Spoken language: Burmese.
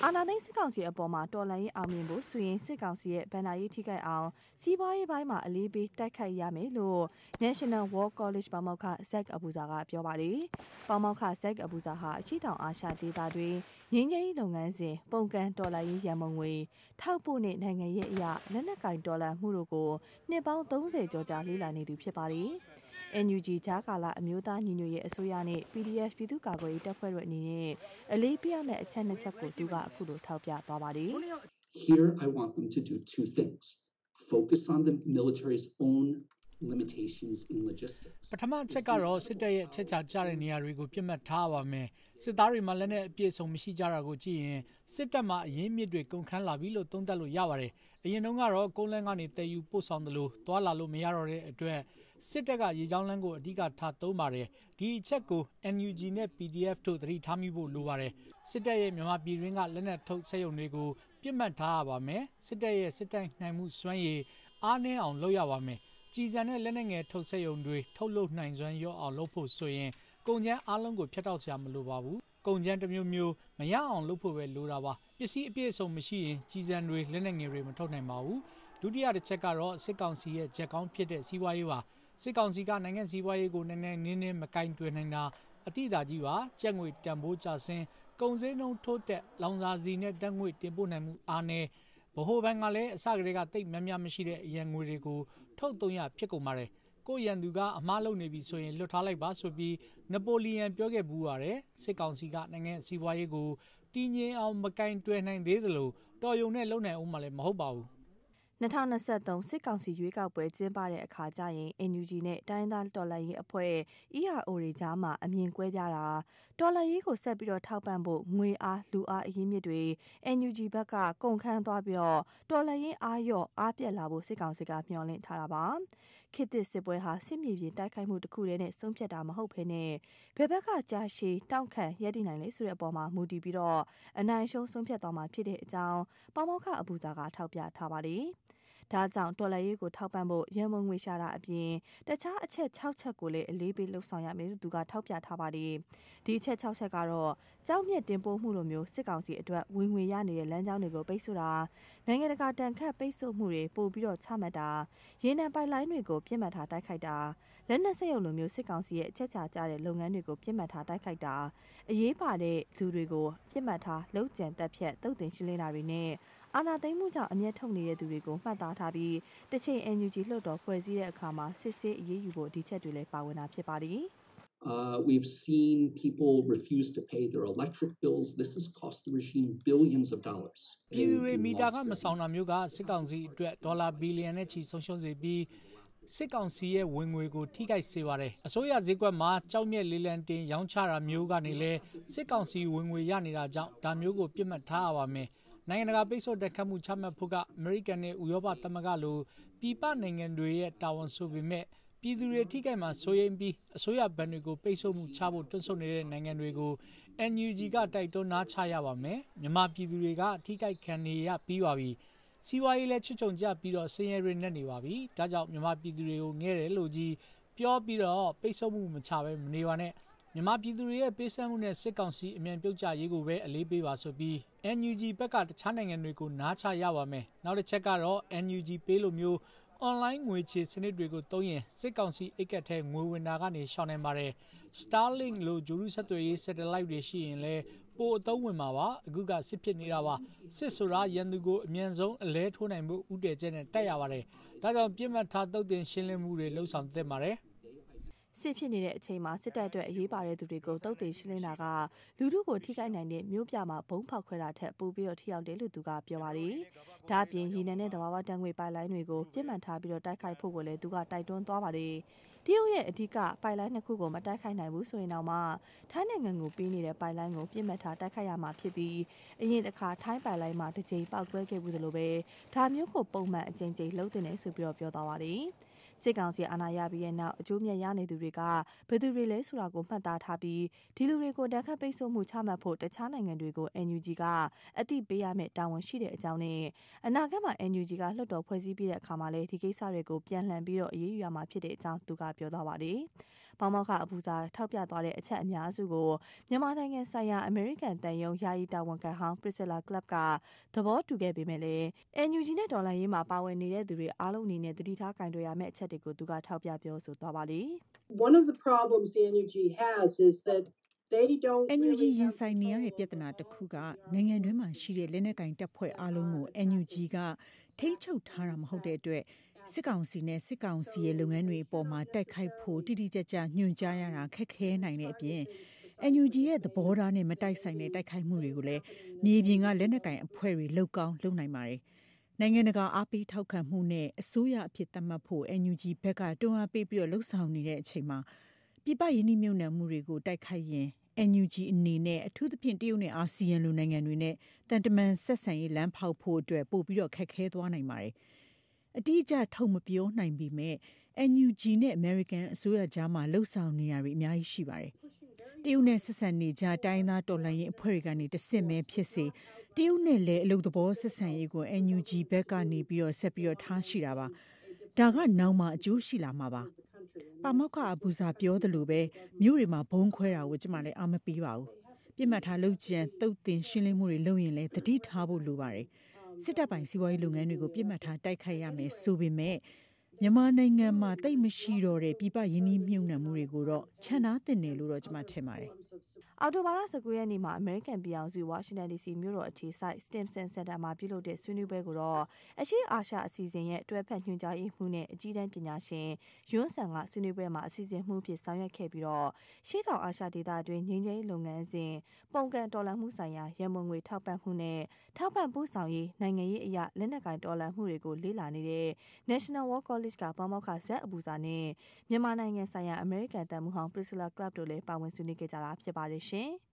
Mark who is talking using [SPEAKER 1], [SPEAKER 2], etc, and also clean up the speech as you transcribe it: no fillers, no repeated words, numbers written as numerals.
[SPEAKER 1] အာနာသိန်းစစ်ကောင်စီအပေါ်မှာတော်လှန်ရေးအောင်မြင်ဖို့ဆိုရင်စစ်ကောင်စီရဲ့ဗန်နာရေးထိခိုက်အောင်စီးပွားရေးပိုင်းမှာအလေးပေးတိုက်ခိုက်ရမယ်လို့ National War College ပါမောက္ခ Zach Abuza ကပြောပါတယ်။ပါမောက္ခ Zach Abuza ဟာအရှေ့တောင်အာရှဒေသတွင်ငြိမ်းချမ်းရေးလုပ်ငန်းစဉ်ပုံကန်တော်လှန်ရေးရန်ပုံငွေထောက်ပို့နဲ့နိုင်ငံရေးအရာလက်နက်ကင်တော်လှန်မှုတို့ကိုနှစ်ပေါင်း30ကျော်ကြာလေ့လာနေသူဖြစ်ပါတယ်။ NUG ဂျာကာလာအမျိုးသားညီညွတ်ရေးအစိုးရနဲ့ PDF ပြည်သူ့ကာကွယ်ရေးတပ်ဖွဲ့တို့အနေနဲ့အလေးပေးရမယ့်အချက်နှစ်ချက်ကိုသူကအခုလိုထောက်ပြသွားပါတယ်။
[SPEAKER 2] Here I want them to do two things. Focus on the military's own limitations in logistics.
[SPEAKER 3] ပထမအချက်ကတော့စစ်တပ်ရဲ့အချက်ချာကျတဲ့နေရာတွေကိုပြစ်မှတ်ထားပါမယ်။စစ်သားတွေမှာလည်းနဲ့အပြည့်အစုံမရှိကြတာကိုကြည့်ရင်စစ်တပ်မှာအရင်းမြစ်တွေကုန်ခန်းလာပြီလို့သုံးသပ်လို့ရပါတယ်။အရင်တုန်းကတော့ကုန်းလန်းကနေတည်ယူပို့ဆောင်တယ်လို့သွားလာလို့မရတော့တဲ့အတွက်စစ်တပ်ကရေကြောင်းလမ်းကိုအဓိကထားသုံးပါတယ်။ဒီအချက်ကို NUG နဲ့ PDF တို့သတိထားမိဖို့လိုပါတယ်။စစ်တပ်ရဲ့မြန်မာပြည်တွင်းကလက်နက်ထုတ်စက်ရုံတွေကိုပြစ်မှတ်ထားရပါမယ်။စစ်တပ်ရဲ့စစ်တပ်နိုင်မှုစွမ်းရည်အားနည်းအောင်လုပ်ရပါမယ်။ကြည်စံတဲ့လက်နက်ငယ်ထုတ်စက်ရုံတွေထုတ်လုပ်နိုင်စွမ်းရော့အောင်လုပ်ဖို့ဆိုရင်ကုန်ကျန်းအားလုံးကိုဖျက်တောက်စရာမလိုပါဘူးကုန်ကျန်းတစ်မျိုးမျိုးမရအောင်လုပ်ဖို့ပဲလိုတာပါပစ္စည်းအပြည့်အစုံမရှိရင်ကြည်စံတွေလက်နက်ငယ်တွေမထုတ်နိုင်ပါဘူးဒုတိယတစ်ချက်ကတော့စစ်ကောင်စီရဲ့ဂျက်ကောင်းဖြစ်တဲ့စီးပွားရေးပါစစ်ကောင်စီကနိုင်ငံစီးပွားရေးကိုနည်းနည်းမကင်တွယ်နိုင်တာအတိအသာကြီးပါကျပ်ငွေတန်ဖိုးကျဆင်းကုန်စည်နှုန်းထိုးတက်လောင်စာဆီနဲ့တက်ငွေတင်ပို့နိုင်မှုအားနည်းဗဟိုဘဏ်ကလည်းအစကတည်းကတိတ်များများမရှိတဲ့အရန်ငွေတွေကိုထုတ်သုံးရဖြစ်ကုန်ပါတယ်ကိုရန်သူကအမှားလုပ်နေပြီဆိုရင်လွတ်ထားလိုက်ပါဆိုပြီးနပိုလီယန်ပြောခဲ့ဘူးပါတယ်စစ်ကောင်စီကနိုင်ငံစီးပွားရေးကိုတည်ငြိမ်အောင်မကင်တွယ်နိုင်သေးသလိုတော်ယုံနဲ့လုံနိုင်အောင်မှလည်းမဟုတ်ပါဘူး
[SPEAKER 1] 2023စစ်ကောင်စီရွေးကောက်ပွဲကျင်းပတဲ့အခါကျရင် NUG နဲ့တိုင်းသားတော်လှန်ရေးအဖွဲ့ ERO တွေကြားမှာအမြင်ကွဲပြားတာတော်လှန်ရေးကိုဆက်ပြီးတော့ထောက်ပံ့ဖို့ငွေအားလူအားအရင်းမြစ်တွေ NUG ဘက်ကကုန်ခန်းသွားပြီးတော့တော်လှန်ရေးအားရော့အားပြက်လာဖို့စစ်ကောင်စီကမျှော်လင့်ထားတာပါခေတ်သစ်စစ်ပွဲဟာစစ်မြေပြင်တိုက်ခိုက်မှုတစ်ခုတည်းနဲ့ဆုံးဖြတ်တာမဟုတ်ဘဲနဲ့ဘယ်ဘက်ကကြာရှည်တောင့်ခံရည်တည်နိုင်လဲဆိုတဲ့အပေါ်မှာမူတည်ပြီးတော့အနိုင်ရှုံးဆုံးဖြတ်သွားမှာဖြစ်တဲ့အကြောင်းပေါမောက္ခအဘူဇာကထောက်ပြထားပါတယ်ဒါကြောင့်တော်လှန်ရေးကိုထောက်ပံ့ဖို့ရန်မုံငွေရှာတာအပြင်တခြားအချက်6ချက်ကိုလည်းအလေးပေးလှုပ်ဆောင်ရမယ်လို့သူကထောက်ပြထားပါတယ်။ဒီအချက်6ချက်ကတော့ကြောက်မြက်တင်ပို့မှုလိုမျိုးစစ်ကောင်စီအတွက်ဝင်ငွေရနေတဲ့လမ်းကြောင်းတွေကိုပိတ်ဆို့တာနိုင်ငံတကာတန်ခတ်ပိတ်ဆို့မှုတွေပို့ပြီးတော့ချမှတ်တာရေနံပိုက်လိုင်းတွေကိုပြစ်မှတ်ထားတိုက်ခိုက်တာလက်နက်စက်ရုံလိုမျိုးစစ်ကောင်စီရဲ့အချက်ချာကျတဲ့လုပ်ငန်းတွေကိုပြစ်မှတ်ထားတိုက်ခိုက်တာအရေးပါတဲ့လူတွေကိုပြစ်မှတ်ထားလှုပ်ကြံတက်ဖြတ်တုတ်တင်ရှင်းလင်းတာတွေနဲ့အာဏာသိမ်းမှုကြောင့်အမျက်ထုတ်နေတဲ့သူတွေကိုမှတ်သားထားပြီးတစ်ချိန် NUG လွှတ်တော်ဖွဲ့စည်းတဲ့အခါမှာစစ်ဆေးအရေးယူဖို့ဒီချက်တွေလည်းပါဝင်တာဖြစ်ပါတယ်
[SPEAKER 2] We've seen people refuse to pay their electric bills. This has cost the regime billions of dollars.
[SPEAKER 3] ပြည်သူတွေမီတာကမဆောင်တာမျိုးကစစ်ကောင်စီအတွက်ဒေါ်လာဘီလီယံနဲ့ချီဆုံးရှုံးစေပြီးစစ်ကောင်စီရဲ့ဝင်ငွေကိုထိခိုက်စေပါတယ်အစိုးရဈေးကွက်မှာကြောက်မြက်လေးလံတင်ရောင်းချတာမျိုးကနေလဲစစ်ကောင်စီဝင်ငွေရနေတာကြောင့်ဒါမျိုးကိုပြစ်မှတ်ထားရပါမယ်နိုင်ငံတကာပိတ်ဆို့တက်ခတ်မှုချမှတ်ဖို့ကအမေရိကန်နဲ့ဥရောပသမဂ္ဂလိုပြည်ပနိုင်ငံတွေရဲ့တာဝန်ဆိုပေမဲ့ပြည်သူတွေထိခိုက်မှာစိုးရိမ်ပြီးအစိုးရဘဏ်တွေကိုပိတ်ဆို့မှုချဖို့တွန်းဆုတ်နေတဲ့နိုင်ငံတွေကို NUG ကတိုက်တွန်းနာချရပါမယ်မြန်မာပြည်သူတွေကထိခိုက်ခံနေရပြီးပါပြီစီးပွားရေးလည်းချွတ်ချုံကြပြီးတော့ဆင်းရဲတွေနဲ့နေပါပြီဒါကြောင့်မြန်မာပြည်သူတွေကိုငဲတယ်လို့ကြီးပြောပြီးတော့ပိတ်ဆို့မှုမချပဲမနေပါနဲ့မြန်မာပြည်သူတွေရဲ့ပေးဆပ်မှုနဲ့စစ်ကောင်စီအမြန်ပြုတ်ကျရေးကိုပဲအလေးပေးပါဆိုပြီး NUG ဘက်ကတခြားနိုင်ငံတွေကိုနားချရပါမယ်နောက်တစ်ချက်ကတော့ NUG ပေးလို့မျိုး online ငွေချေစနစ်တွေကိုသုံးရင်စစ်ကောင်စီအိတ်ကက်ထဲငွေဝင်တာကနေရှောင်နိုင်ပါတယ် Starlink လို့ဂျူရီဆက်သွယ်ရေး satellite တွေရှိရင်လည်းပိုအသုံးဝင်မှာပါအခုကစစ်ဖြစ်နေတာပါစစ်ဆိုတာရန်သူကိုအမြန်ဆုံးအလဲထိုးနိုင်မှုဥတည်ချက်နဲ့တက်ရပါတယ်ဒါကြောင့်ပြစ်မှတ်ထားတုတ်တင်ရှင်းလင်းမှုတွေလှုပ်ဆောင်သင့်ပါတယ်
[SPEAKER 1] စစ်ဖြစ်နေတဲ့အချိန်မှာစစ်တပ်အတွက်အရေးပါတဲ့သူတွေကိုတုတ်တင်ရှင်းလင်းတာကလူထုကိုထိခိုက်နိုင်တဲ့မြို့ပြမှာဘုံဖောက်ခွဲတာထက်ပိုပြီးတော့ထိရောက်တယ်လို့သူကပြောပါတယ်။ဒါအပြင်ရည်နံနဲ့သဘာဝတန်ငွေပိုက်လိုင်းတွေကိုပြစ်မှတ်ထားပြီးတော့တိုက်ခိုက်ဖို့ကိုလည်းသူကတိုက်တွန်းသွားပါတယ်။တရုတ်ရဲ့အဓိကပိုက်လိုင်းနှစ်ခုကိုမတိုက်ခိုက်နိုင်ဘူးဆိုရင်တော့မှထိုင်းနိုင်ငံကိုပြီးနေတဲ့ပိုက်လိုင်းကိုပြစ်မှတ်ထားတိုက်ခိုက်ရမှာဖြစ်ပြီးအရင်တစ်ခါထိုင်းပိုက်လိုင်းမှာတစ်ချိန်ပောက်ကွဲခဲ့ဘူးသလိုပဲဒါမျိုးကိုပုံမှန်အကြိမ်ကြိမ်လှုပ်တင်နေဆိုပြီးတော့ပြောသွားပါတယ်။စစ်ကောင်စီအာဏာရပြီးတဲ့နောက်အကျိုးမြတ်ရနေသူတွေကဘယ်သူတွေလဲဆိုတာကိုမှတ်သားထားပြီးဒီလူတွေကိုတန်ခတ်ပိတ်ဆို့မှုချမှတ်ဖို့တခြားနိုင်ငံတွေကို NUG ကအသိပေးရမယ့်တာဝန်ရှိတဲ့အကြောင်းနဲ့အနာဂတ်မှာ NUG ကလွှတ်တော်ဖွဲ့စည်းပြီးတဲ့အခါမှာလည်းဒီကိစ္စတွေကိုပြန်လှန်ပြီးတော့အရေးယူရမှာဖြစ်တဲ့အကြောင်းသူကပြောသွားပါတယ်။ပေါမောက္ခအပူဇာထောက်ပြသွားတဲ့အချက်အများစုကိုမြန်မာနိုင်ငံဆိုင်ရာအမေရိကန်တန်ယုံယာယီတာဝန်ခံဟောင်း Priscilla Clapp ကသဘောတူခဲ့ပေမဲ့လည်း NUG နဲ့ဒေါ်လာရေးမှာပါဝင်နေတဲ့သူတွေအားလုံးအနေနဲ့တတိထားကင်တွေရမယ့်အချက်တွေကိုသူကထောက်ပြပြောဆိုသွားပါလေ
[SPEAKER 4] One of the problems the NUG has is that
[SPEAKER 5] NUG ရင်ဆိုင်နေရတဲ့ပြဿနာတစ်ခုကနိုင်ငံတွင်းမှာရှိတဲ့လက်နက်ကင်တပ်ဖွဲ့အားလုံးကို NUG ကထိန်းချုပ်ထားတာမဟုတ်တဲ့အတွက်စစ်ကောင်စီနဲ့စစ်ကောင်စီရဲ့လုပ်ငန်းတွေအပေါ်မှာတိုက်ခိုက်ဖို့တိတိကျကျညွှန်ကြားရတာခက်ခဲနိုင်တဲ့အပြင် NUG ရဲ့သဘောထားနဲ့မတိုက်ဆိုင်တဲ့တိုက်ခိုက်မှုတွေကိုလည်းမြေပြင်ကလက်နက်ကင်အဖွဲ့တွေလှုပ်ကောင်းလုပ်နိုင်ပါတယ်။နိုင်ငံတကာအားပေးထောက်ခံမှုနဲ့အစိုးရအဖြစ်သတ်မှတ်ဖို့ NUG ဘက်ကတွန်းအားပေးပြီးလှုပ်ဆောင်နေတဲ့အချိန်မှာပြည်ပရင်းနှီးမြှုပ်နှံမှုတွေကိုတိုက်ခိုက်ရင်NUG အနေနဲ့အထူးသဖြင့်တရုတ်နဲ့အာဆီယံလိုနိုင်ငံတွေနဲ့တန်တမန်ဆက်ဆံရေးလမ်းဖောက်ဖို့အတွက်ပို့ပြီးခက်ခဲသွားနိုင်ပါတယ်။အတိအကျထုတ်မပြောနိုင်ပေမဲ့ NUG နဲ့ American အစိုးရကြားမှာလှုပ်ဆောင်နေတာတွေအများကြီးရှိပါတယ်။တရုတ်နဲ့ဆက်ဆံနေကြတိုင်းသားတော်လှန်ရေးအဖွဲ့တွေကနေတဆင့်ပဲဖြစ်စေတရုတ်နဲ့လည်းအလုပ်သဘောဆက်ဆံရေးကို NUG ဘက်ကနေပြီးဆက်ပြီးထားရှိတာပါ။ဒါကနောက်မှအကျိုးရှိလာမှာပါ။ပါမောက္ခအပူဇာပြောသလိုပဲမြို့တွေမှာဘုံခွဲတာကိုကျမလည်းအားမပေးပါဘူး။ပြစ်မှတ်ထားလုပ်ကြံတုတ်တင်ရှင်းလင်းမှုတွေလုပ်ရင်လည်းတတိထားဖို့လိုပါတယ်။စစ်တပ်ပိုင်စီးပွားရေးလုပ်ငန်းတွေကိုပြစ်မှတ်ထားတိုက်ခိုက်ရမယ်ဆိုပေမဲ့မြန်မာနိုင်ငံမှာတိတ်မရှိတော့တဲ့ပြည်ပရင်းနှီးမြှုပ်နှံမှုတွေကိုတော့ခြံနားတင်တယ်လို့တော့ကျမထင်ပါတယ်။
[SPEAKER 1] အော်တိုဘာလ19ရက်နေ့မှာအမေရိကန်ပြည်ထောင်စုဝါရှင်တန် DC မြို့တော်အခြေစိုက် Stimson Center မှာပြုလုပ်တဲ့ဆွေးနွေးပွဲကိုတော့အရှေ့အာရှအစီအစဉ်ရဲ့တွဲဖက်ညွှန်ကြားရေးမှူးနဲ့အကြီးတန်းပညာရှင်ယွန်းဆန်ကဆွေးနွေးပွဲမှာအစီအစဉ်မှူးဖြစ်ဆောင်ရွက်ခဲ့ပြီးတော့ရှေ့တောင်အာရှဒေသအတွင်းငြိမ်းချမ်းရေးလုပ်ငန်းစဉ်ပုံကန်တော်လှန်မှုဆိုင်ရာရန်ပုံငွေထောက်ပံ့မှုနဲ့ထောက်ပံ့ပို့ဆောင်ရေးနိုင်ငံရေးအရာလက်နက်ကင်တော်လှန်မှုတွေကိုလေ့လာနေတဲ့ National War College ကပေါမောက္ခဇက်အပူဇာနဲ့မြန်မာနိုင်ငံဆိုင်ရာအမေရိကန်တန်မှုဟောင်း Priscilla Clapp တို့လည်းပါဝင်ဆွေးနွေးခဲ့ကြတာဖြစ်ပါတယ်ရှင်။